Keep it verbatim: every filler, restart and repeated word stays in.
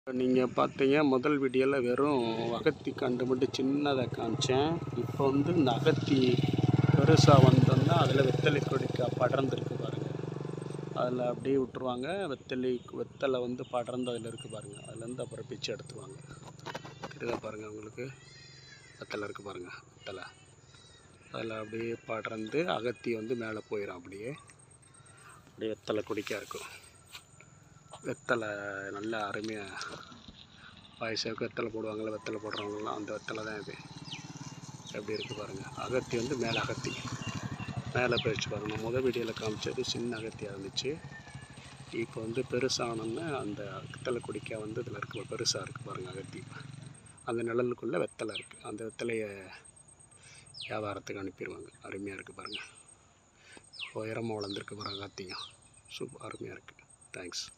நீங்கள் பார்த்தீங்க முதல் வீடியோவில் வெறும் அகத்தி கண்டு மட்டும் சின்னதை காமிச்சேன். இப்போ வந்து இந்த அகத்தி பெருசாக வந்தோம்னா அதில் வெத்தலை கொடிக்கா படர்ந்துருக்கு பாருங்கள். அதில் அப்படியே விட்டுருவாங்க. வெத்தலை வெத்தலை வந்து படர்ந்து அதில் இருக்குது பாருங்கள். அதுலேருந்து அப்புறம் பிச்சு எடுத்துருவாங்க. தெரியுதா பாருங்கள் உங்களுக்கு, வெத்தலை இருக்குது பாருங்கள். வெத்தலை அதில் அப்படியே படர்ந்து அகத்தி வந்து மேலே போயிடும். அப்படியே அப்படியே வெத்தலை கொடிக்கா இருக்கும். வெத்தலை நல்லா அருமையாக பாயசத்துக்கு வெத்தலை போடுவாங்கள்ல, வெத்தலை போடுறவங்கலாம் அந்த வெத்தலை தான் இது. எப்படி இருக்குது பாருங்கள். அகத்தி வந்து மேலே அகத்தி மேலே போயிடுச்சு பாருங்கள். முதல் வீடியோவில் காமிச்சது சின்ன அகத்தியாக இருந்துச்சு. இப்போ வந்து பெருசானோன்னா அந்த வெத்தலை கொடிக்கா வந்து இதில் இருக்குது, பெருசாக இருக்குது பாருங்கள் அகத்தி. அந்த நிழலுக்குள்ளே வெத்தலை இருக்குது. அந்த வெத்தலையை வியாபாரத்துக்கு அனுப்பிடுவாங்க. அருமையாக இருக்குது பாருங்கள். உயரமாக வளர்ந்துருக்கு பாருங்கள் அகத்தியும். சூப்பர் அருமையாக இருக்குது. தேங்க்ஸ்.